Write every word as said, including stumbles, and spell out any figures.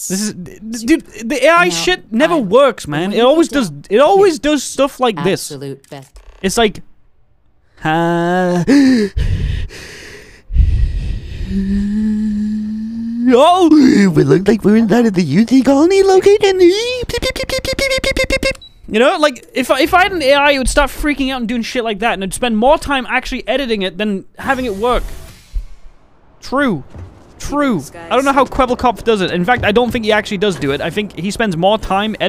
This is, dude. The A I shit never works, man. It always does. It always does stuff like this. Absolute best. It's like, uh, oh, we look like we're inside of the U T colony located. You know, like if I, if I had an A I, it would start freaking out and doing shit like that, and I'd spend more time actually editing it than having it work. True. True. I don't know how Kwebbelkopf does it. In fact, I don't think he actually does do it. I think he spends more time editing